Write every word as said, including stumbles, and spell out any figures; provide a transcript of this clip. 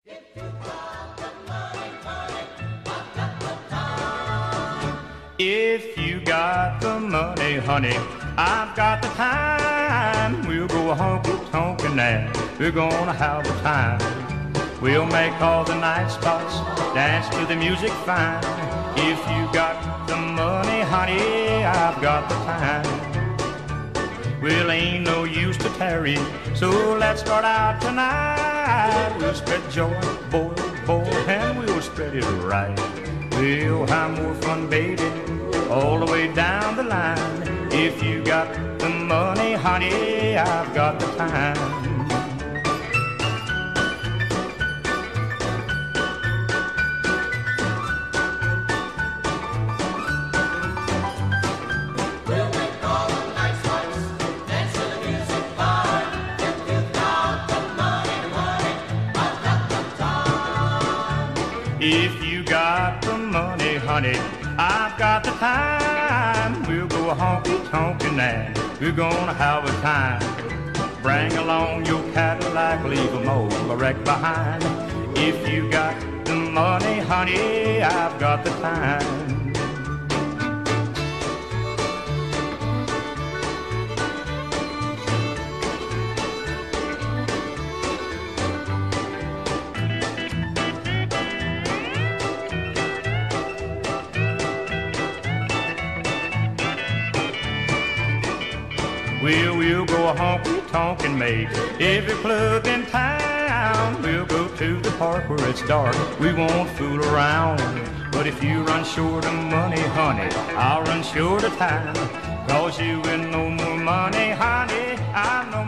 If you got the money, honey, I've got the time. We'll go honky tonkin' and we're gonna have a time. We'll make all the night spots dance to the music fine. If you got the money, honey, I've got the time. Well, ain't no use to tarry, so let's start out tonight. We'll spread joy, boy, boy, and we'll spread it right. We'll have more fun, baby, all the way down the line. If you got the money, honey, I've got the time. We'll make all the night spots dance to the music fine. If you've got the money, honey, I've got the time. If you got the money, honey, I've got the time. We'll go honky tonkin' and we're gonna have a time. Bring along your Cadillac, leave 'em all wrecked behind. If you got the money, honey, I've got the time. We'll, we'll go a honky-tonkin' mate, every club in town. We'll go to the park where it's dark, we won't fool around. But if you run short of money, honey, I'll run short of time. Cause you with no more money, honey, I've no